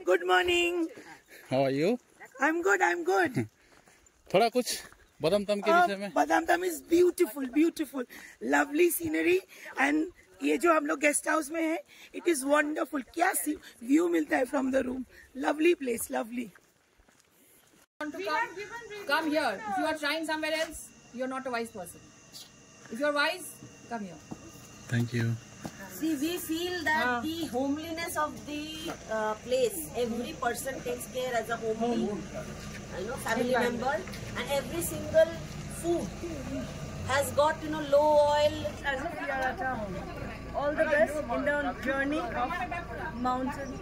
Good morning. How are you? I'm good. I'm good. थोड़ा कुछ बदामताम के विषय में। Badamtam is beautiful, beautiful, lovely scenery and ये जो हम लोग गेस्ट हाउस में है, it is wonderful. क्या व्यू मिलता है from the room. Lovely place, lovely. Come here. If you are trying somewhere else, you are not a wise person. If you are wise, come here. Thank you. See, we feel that the homeliness of the place, every person takes care as a homely, family member, and every single food has got, low oil. As if we are at our home. All the best in the journey of mountain.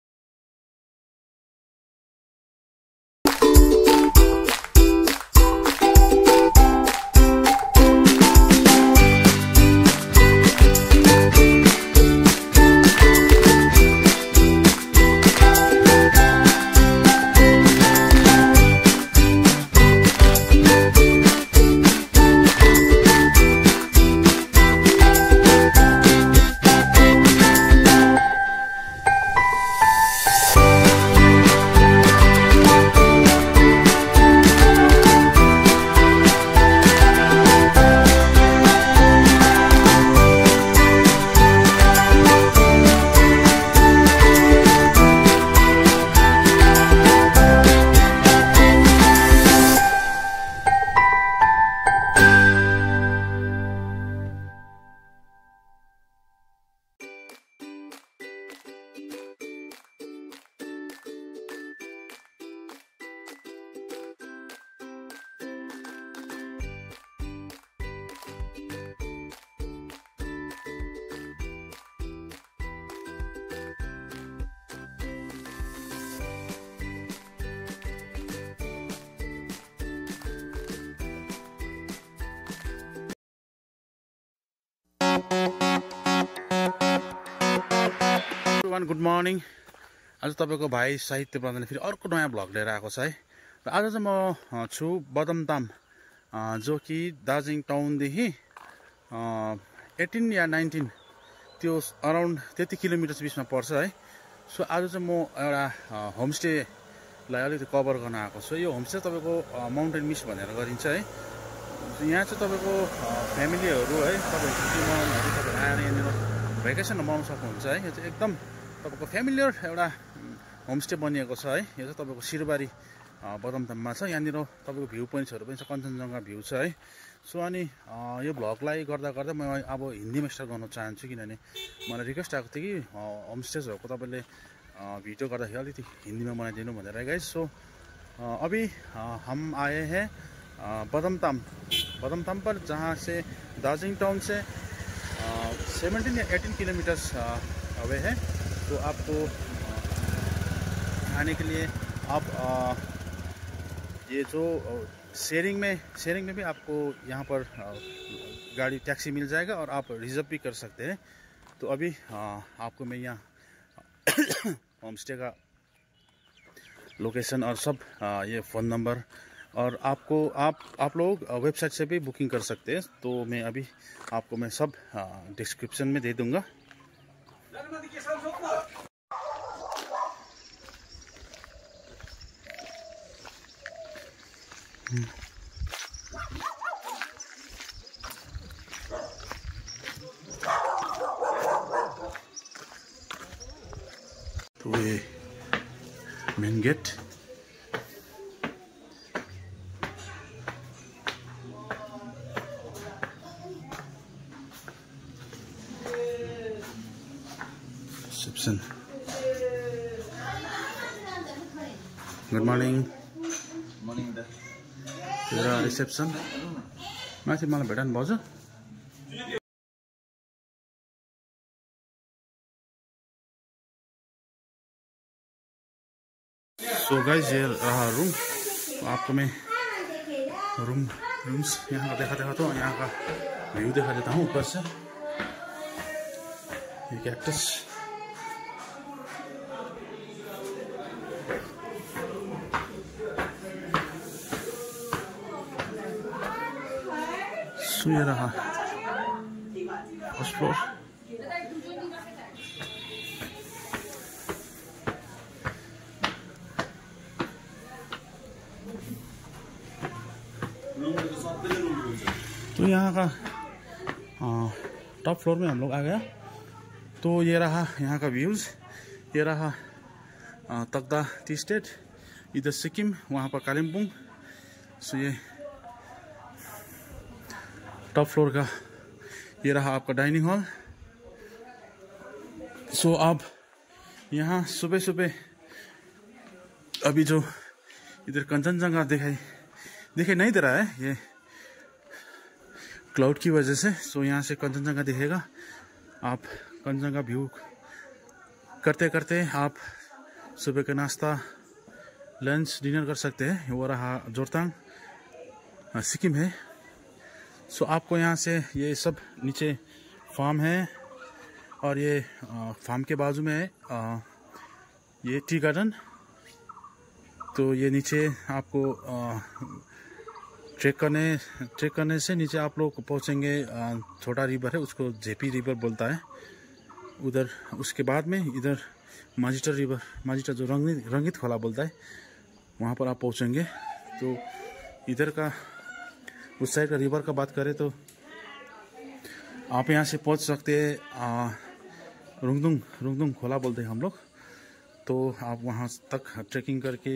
Good morning. आज तपाईँको भाइ साहित्य प्रधानले फेरि अर्को नयाँ vlog लिएर आएको छ है। र आज चाहिँ म छु बदामताम, जो कि दार्जिलिङ टाउनदेखि 18 या 19 त्यो अराउन्ड त्यति किलोमिटर्स बिचमा पर्छ है। सो आज चाहिँ म एउटा होमस्टेलाई अलिकति कभर गर्न आएको छु। यो होमस्टे तपाईँको माउन्टेन मिस भनेर गरिन्छ है। यहाँ चाहिँ तपाईँको फ्यामिलीहरू है, तपाईँ छुट्टी मनाउनुहरू तपाईँहरू आएर यहाँनिर भेकेसन मनाउनु सक्नुहुन्छ है। यो चाहिँ एकदम तपाईँको फ्यामिलियर एउटा होमस्टे बनिएको छ है। यो चाहिँ तपाईँको सिरबारी बदामताममा छ। यहाँनिर तपाईँको भ्यू पोइन्ट्सहरू पनि छ, कञ्चनजङ्घा भ्यू छ है। सो अनि यो भ्लगलाई गर्दा गर्दा म अब हिन्दीमा स्टार्ट गर्न चाहन्छु, किनभने मलाई रिक्वेस्ट आएको थियो कि होमस्टेजहरूको तपाईँले भिडियो गर्दाखेरि अलिकति हिन्दीमा बनाइदिनु भनेर गाइस। सो अभी हम आए हैं बदामताम पर, जहाँ से दार्जिलिङ टाउन से 17 या 18 किलोमीटर्स अवे है। तो आपको आने के लिए आप ये जो शेयरिंग में भी आपको यहाँ पर गाड़ी टैक्सी मिल जाएगा और आप रिजर्व भी कर सकते हैं। तो अभी आपको मैं यहाँ होमस्टे का लोकेशन और सब ये फ़ोन नंबर और आप लोग वेबसाइट से भी बुकिंग कर सकते हैं। तो मैं अभी आपको मैं सब डिस्क्रिप्शन में दे दूँगा। तो ये main gate, reception. Good morning. र रिसेप्सन माथि मलाई भेटाउनु भाउजू। सो गाइस ये रहा रूम। आपको मैं रूम्स यहाँ का दिखाता हूँ, यहाँ का व्यू दिखा देता हूँ ऊपर से। ये कैक्टस, सो ये रहा फर्स्ट फ्लोर। तो यहाँ का टॉप फ्लोर में हम लोग आ गया। तो ये रहा यहाँ का व्यूज़, ये रहा तकदा टी स्टेट, इधर सिक्किम, वहाँ पर कालिम्पोंग। सो ये टॉप फ्लोर का ये रहा आपका डाइनिंग हॉल। सो आप यहाँ सुबह सुबह अभी जो इधर कंचनजंगा दिखाई नहीं दे रहा है, ये क्लाउड की वजह से। सो यहाँ से कंचनजंगा दिखेगा। आप कंचनजंगा व्यू करते करते आप सुबह का नाश्ता, लंच, डिनर कर सकते हैं। वो रहा जोरतांग, सिक्किम है। सो आपको यहाँ से ये सब नीचे फार्म है और ये फार्म के बाजू में है ये टी गार्डन। तो ये नीचे आपको ट्रेक करने से नीचे आप लोग पहुँचेंगे। छोटा रिवर है, उसको जेपी रिवर बोलता है उधर। उसके बाद में इधर माजिटा रिवर, माजिटा जो रंगित खोला बोलता है, वहाँ पर आप पहुँचेंगे। तो इधर का उस साइड का रिवर का बात करें तो आप यहाँ से पहुँच सकते हैं रुंगदुंग खोला बोलते हैं हम लोग। तो आप वहाँ तक ट्रैकिंग करके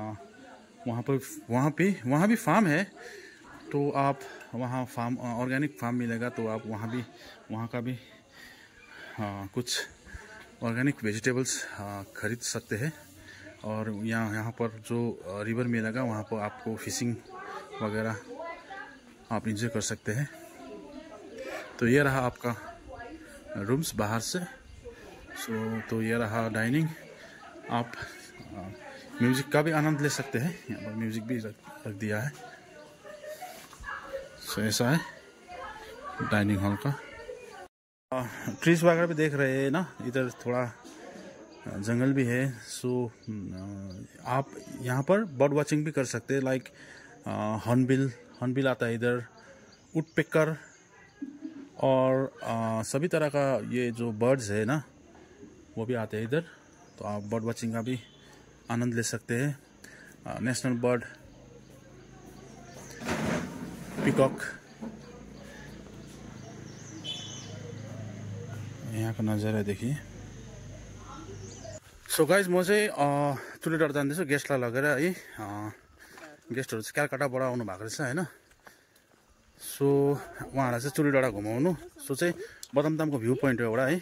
वहाँ भी फार्म है। तो आप वहाँ फार्म ऑर्गेनिक फार्म मिलेगा। तो आप वहाँ का भी कुछ ऑर्गेनिक वेजिटेबल्स खरीद सकते हैं। और यहाँ पर जो रिवर मिलेगा वहाँ पर आपको फिशिंग वगैरह आप इंजॉय कर सकते हैं। तो ये रहा आपका रूम्स बाहर से। तो ये रहा डाइनिंग। आप म्यूज़िक का भी आनंद ले सकते हैं, यहाँ पर म्यूज़िक भी रख दिया है। सो ऐसा है डाइनिंग हॉल का। ट्रीज वगैरह भी देख रहे हैं ना, इधर थोड़ा जंगल भी है। सो आप यहाँ पर बर्ड वाचिंग भी कर सकते हैं। लाइक हॉर्नबिल आता है इधर, वुडपेकर और सभी तरह का ये जो बर्ड्स है ना वो भी आते हैं इधर। तो आप बर्ड वाचिंग का भी आनंद ले सकते हैं। नेशनल बर्ड पिकॉक, यहाँ का नज़ारा देखिए। सो गाइज म चाहिँ चुलीडाँडा जाँदैछु गेस्टलाई लगेर है। गेस्टहरू चाहिँ क्यालकाटाबाट आउनु भएको रहेछ होइन। सो उहाँहरूलाई चाहिँ चुलीडाँडा घुमाउनु। सो चाहिँ बदामतामको भ्यू पोइन्ट हो एउटा है।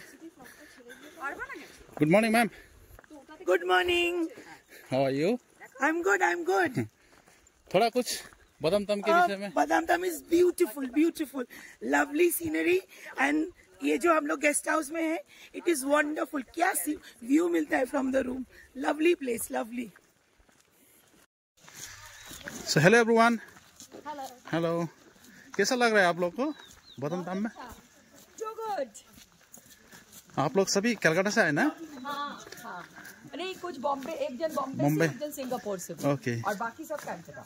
Good morning ma'am. Good morning. How are you? I am good. थोड़ा कुछ बदामताम के विषय में। Badamtam is beautiful lovely scenery. And ये जो हम लोग गेस्ट हाउस में है, इट इज वंडरफुल। क्या व्यू मिलता है from the room. Lovely place, lovely. So hello everyone. Hello, कैसा लग रहा है आप लोग को बदामताम में? आप लोग सभी कलकत्ता से आए ना? हाँ। नहीं, कुछ बॉम्बे, एक जन बॉम्बे से, एक जन सिंगापुर से। ओके। और बाकी सब कैलकाटा।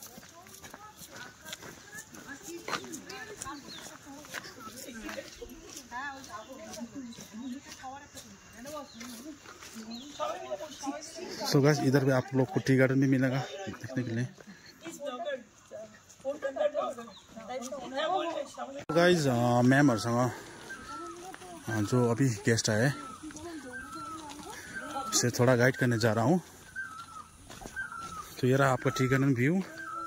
सो गाइस इधर भी आप लोग को टी गार्डन भी मिलेगा देखने के लिए। गाइस मैमहरूसँग जो अभी गेस्ट आए से थोड़ा गाइड करने जा रहा हूँ। तो ये रहा आपका टी गार्डन व्यू।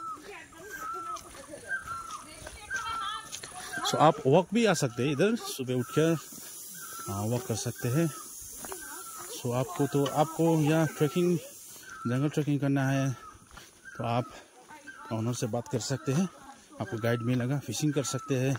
सो आप वॉक भी आ सकते हैं इधर, सुबह उठकर वॉक कर सकते हैं। सो आपको यहाँ ट्रैकिंग, जंगल ट्रैकिंग करना है तो आप ऑनर से बात कर सकते हैं, आपको गाइड मिलेगा। फिशिंग कर सकते हैं।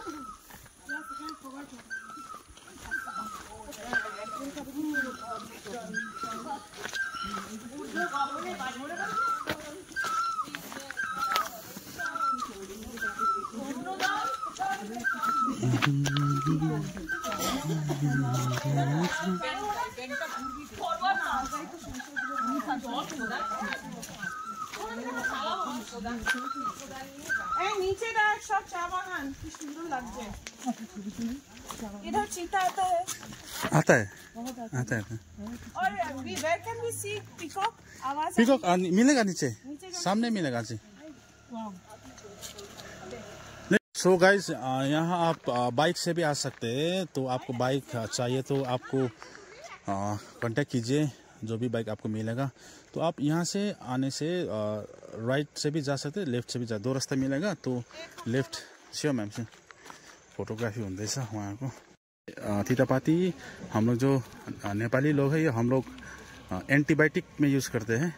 नीचे सब चा बागान की सुंदर लग जाए। इधर चीता आता है। आता है। और where can we see peacock? आवाज पिकॉक मिलेगा नीचे, सामने मिलेगा जी। सो गाइज यहाँ आप बाइक से भी आ सकते हैं। तो आपको बाइक चाहिए तो आपको कांटेक्ट कीजिए, जो भी बाइक आपको मिलेगा। तो आप यहाँ से आने से राइट से भी जा सकते हैं, लेफ्ट से भी जा, दो रास्ता मिलेगा। तो लेफ्ट श्योर मैम से फोटोग्राफी हुँदैछ उहाँको। तितापाती हम लोग जो नेपाली लोग हैं, ये हम लोग एंटीबायोटिक में यूज़ करते हैं।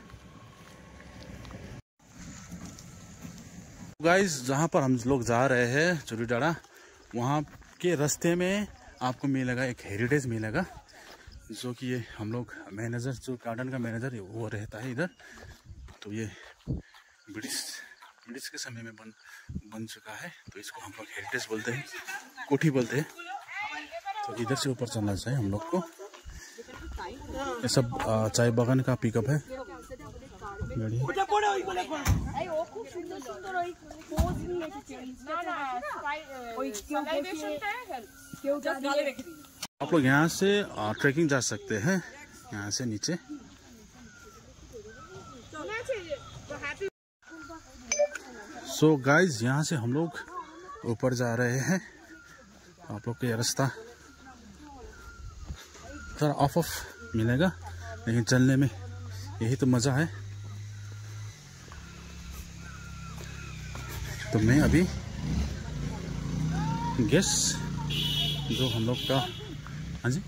गाइस जहाँ पर हम लोग जा रहे हैं चुरी डाँडा, वहाँ के रास्ते में आपको मिलेगा एक हेरिटेज मिलेगा, जो कि ये हम लोग मैनेजर, जो गार्डन का मैनेजर वो रहता है इधर। तो ये ब्रिटिश के समय में बन चुका है। तो इसको हम लोग हेरिटेज बोलते हैं, कोठी बोलते हैं। तो इधर से ऊपर चलना चाहिए हम लोग को। ये सब चाय बागान का पिकअप है गाड़ी। आप लोग यहाँ से ट्रैकिंग जा सकते हैं, यहाँ से नीचे। सो गाइज यहाँ से हम लोग ऊपर जा रहे हैं। आप लोग को ये रास्ता थोड़ा ऑफ मिलेगा, लेकिन चलने में यही तो मज़ा है। तो मैं अभी गैस जो हम लोग का, हाँ जी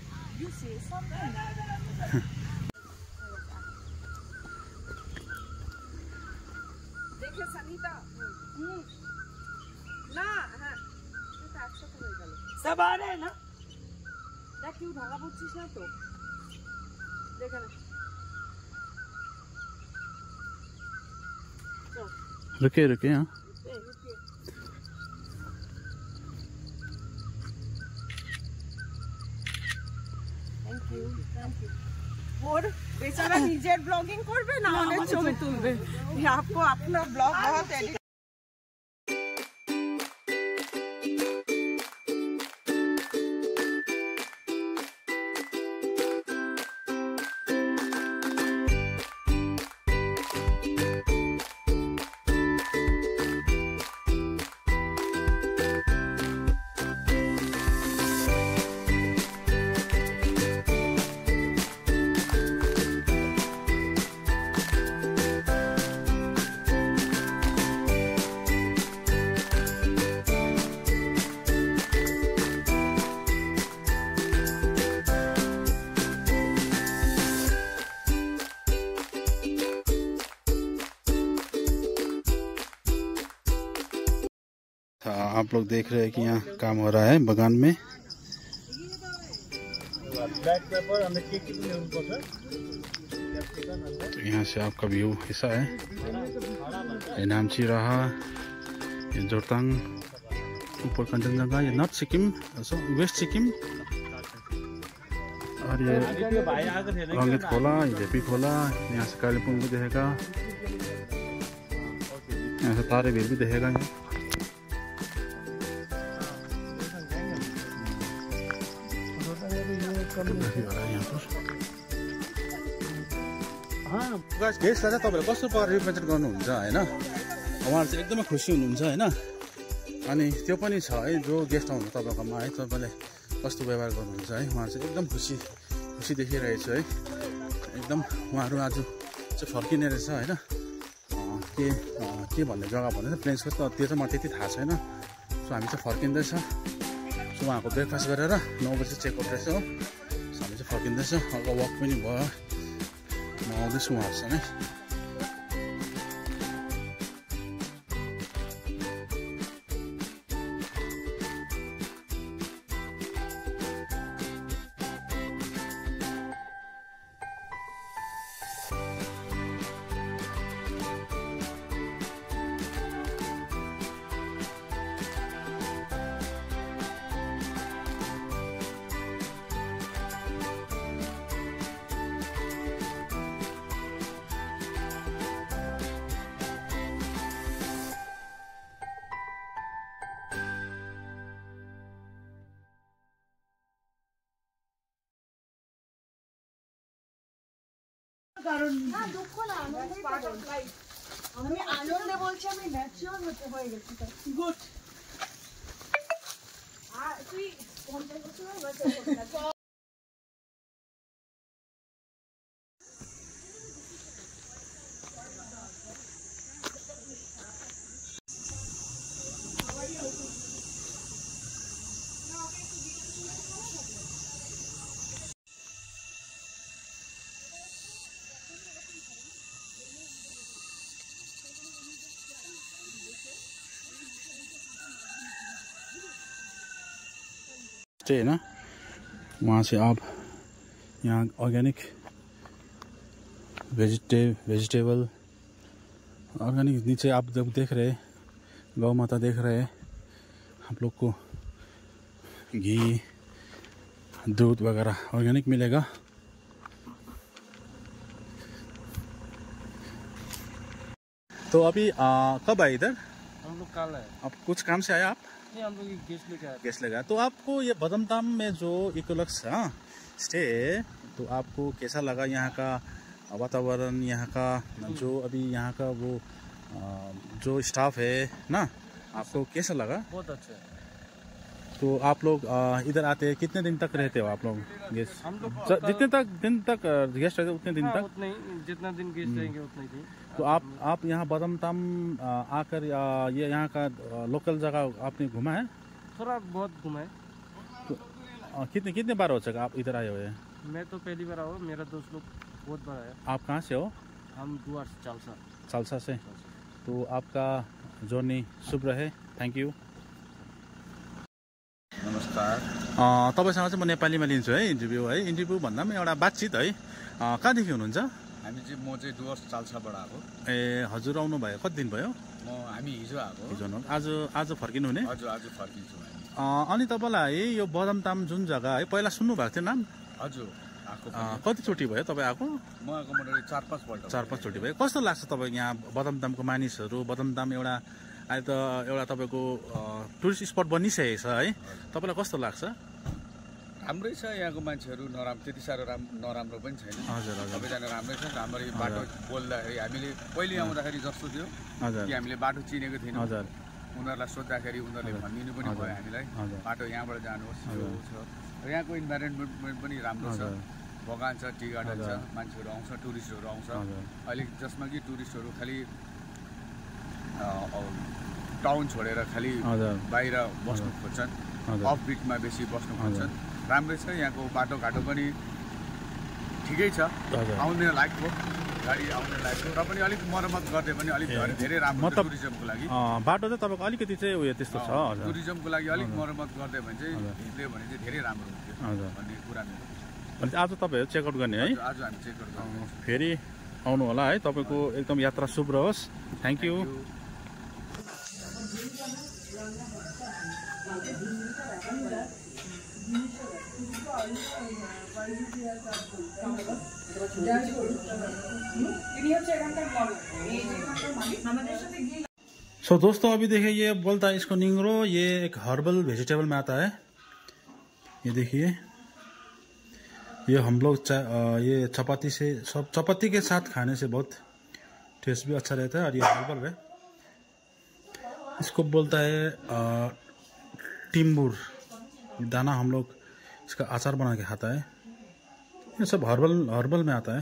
सब आ रहे हैं ना? क्यों ढाका पूछिस ना तो देखा ना। रुके रुके यहाँ और बेचारा নিজের ব্লগিং করবে না অনেক ছবি তুলবে। आपको अपना ब्लॉग बहुत एडिट आप लोग देख रहे हैं कि यहाँ काम हो रहा है बगान में। तो यहाँ से आपका व्यू ऐसा है। ये नामची रहा, ये जोरताङ, ऊपर कंचनजंगा, ये नॉर्थ सिक्किम, वेस्ट सिक्किम, और ये रंगीत खोला, ये जेपी खोला। यहाँ से कालीपुङ भी दिखेगा, यहाँ से तारेभिर भी दिखेगा। गेस्टलाई चाहिँ तपाईँले कस्तो प्रकारले रिप्रेजेन्ट गर्नुहुन्छ होइन, उहाँहरू चाहिँ एकदमै खुसी हुनुहुन्छ होइन। अनि त्यो पनि छ है, जो गेस्ट आउनु तपाईँकोमा है, तपाईँले कस्तो व्यवहार गर्नुहुन्छ है, उहाँहरू चाहिँ एकदम खुसी देखिरहेछु है। एकदम उहाँहरू आज चाहिँ फर्किने रहेछ होइन। के भन्ने जग्गा भन्ने चाहिँ प्लेन्सको त त्यो चाहिँ मलाई त्यति थाहा छैन। सो हामी चाहिँ फर्किँदैछ। सो उहाँको ब्रेकफास्ट गरेर 9 बजी चेकआउट रहेछ हो। सो हामी चाहिँ फर्किँदैछ। अब वक पनि भयो, म आउँदैछु उहाँहरूसँगै। আমি আনন্দে বলছি, আমি ন্যাচারাল হতে হয়ে গেছি। গুড। है ना, वहाँ से आप यहाँ ऑर्गेनिक वेजिटेबल ऑर्गेनिक, नीचे आप जब देख रहे हैं गौ माता देख रहे हैं, आप लोग को घी दूध वगैरह ऑर्गेनिक मिलेगा। तो अभी कब आए इधर? हम लोग कल है। आप कुछ काम से आए आप? हम लोग गेस्ट लेके आए। गेस्ट लगा। तो आपको ये बदमताम में जो इकोलक्स स्टे है, तो आपको कैसा लगा? यहाँ का वातावरण, यहाँ का जो अभी यहाँ का वो जो स्टाफ है ना, आपको कैसा लगा? बहुत अच्छा है। तो आप लोग इधर आते हैं, कितने दिन तक रहते हो आप लोग गेस्ट? हम लोग जितने दिन तक गेस्ट रहते उतने दिन तक? उतने ही, जितना दिन गेस्ट रहेंगे उतना ही दिन। तो आप यहाँ बदमताम आकर ये यहाँ का लोकल जगह आपने घुमा है? थोड़ा बहुत घुमा है। तो कितने बार हो चुका आप इधर आए हुए हैं? मैं तो पहली बार आया, मेरा दोस्त लोग बहुत बार आया। आप कहाँ से हो? हम डुवर्स चालसा से। तो आपका जर्नी शुभ रहे। Thank you. नमस्कार। तपाईँसँग चाहिँ म नेपालीमा लिन्छु है इन्टरभ्यू है। इन्टरभ्यू भन्दा पनि एउटा बातचित है। कहाँदेखि हुनुहुन्छ? म चाहिँ डुवर्स चाल्साबाट आएको। ए हजुर, आउनु भयो कति दिन भयो? हामी हिजो आएको। हिजो आज फर्किनु हुने? हजुर, आज फर्किन्छौँ हामी। अनि तपाईँलाई यो बदमताम जुन जग्गा है, पहिला सुन्नु भएको थियो नाम? हजुर, आएको। कतिचोटि भयो तपाईँ आएको? म आएको मोटामोटी 4-5 पल्ट। 4-5 चोटि भयो। कस्तो लाग्छ तपाईँ यहाँ बदमतामको मानिसहरू? बदमताम एउटा अहिले त एउटा तपाईँको टुरिस्ट स्पट बनिसकेको छ है, तपाईँलाई कस्तो लाग्छ? राम्रै छ यहाँको मान्छेहरू, त्यति साह्रो नराम्रो पनि छैन। हजुर हजुर, सबैजना राम्रै छ। राम्ररी बाटो बोल्दाखेरि हामीले पहिले आउँदाखेरि जस्तो थियो कि हामीले बाटो चिनेको थिएनौँ। हजुर, उनीहरूलाई सोद्धाखेरि उनीहरूले भनिदिनु पनि भयो हामीलाई, बाटो यहाँबाट जानुहोस्, यो छ। र यहाँको इन्भाइरोमेन्ट पनि राम्रो छ, बगान छ, टी गार्डन छ, मान्छेहरू आउँछ, टुरिस्टहरू आउँछ। अहिले जसमा कि टुरिस्टहरू खालि टाउन छोडेर खालि बाहिर बस्नु खोज्छन्, अफ बिटमा बेसी बस्नु खोज्छन्। राम्रै छ यहाँको बाटोघाटो पनि ठिकै छ, आउने लायकको, गाडी आउने लायकको, र पनि अलिक मर्मत गर्दै पनि अलिक धेरै राम्रो छ टुरिज्मको लागि। बाटो चाहिँ तपाईँको अलिकति चाहिँ उयो त्यस्तो छ, टुरिज्मको लागि अलिक मर्मत गर्दै भने चाहिँ हिँड्यो भने चाहिँ धेरै राम्रो हुन्थ्यो भन्ने कुरा मेरो। अनि आज तपाईँहरू चेकआउट गर्ने है? आज हामी चेकआउट गर्छौँ। फेरि आउनु होला है। तपाईँको एकदम यात्रा शुभ रहोस्। Thank you. सो दोस्तों, अभी देखिए ये बोलता है इसको निंगरो। ये एक हर्बल वेजिटेबल में आता है। ये देखिए, ये हम लोग ये चपाती से चपाती के साथ खाने से बहुत टेस्ट भी अच्छा रहता है। और ये हर्बल है, इसको बोलता है टिम्बुर। दाना हम लोग इसका अचार बना के खाता है। ये सब हर्बल में आता है।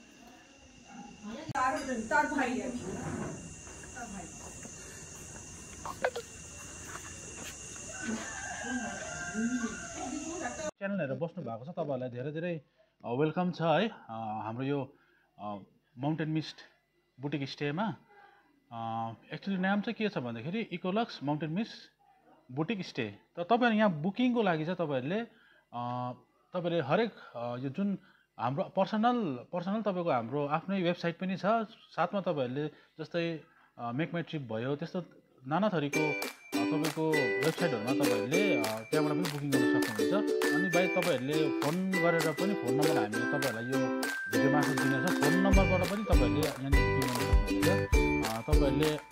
च्यानल हेरेर बस्नु भएको छ तपाईहरुलाई धेरै धेरै वेलकम छ है हाम्रो यो माउन्टेन मिस्ट बुटिक स्टेमा। एक्चुअली नाम चाहिँ के छ भन्दाखेरि Ecolux mountain mist boutique stay. त तपाईहरु यहाँ बुकिङको लागि चाहिँ तपाईहरुले हरेक यो जुन हाम्रो पर्सनल तपाईको हाम्रो आफ्नै वेबसाइट पनि छ। साथमा तपाईहरुले जस्तै मेक माई ट्रिप भयो, त्यस्तो नाना थरीको तपाईको वेबसाइटहरुमा तपाईहरुले त्यहाँबाट पनि बुकिङ गर्न सक्नुहुन्छ। अनि बाइ तपाईहरुले फोन गरेर पनि, फोन नम्बर हामीले तपाईहरुलाई यो भिडियोमा दिनेछ, फोन नम्बरबाट पनि तपाईहरुले यहाँ बुकिङ गर्न सक्नुहुन्छ। तपाईहरुले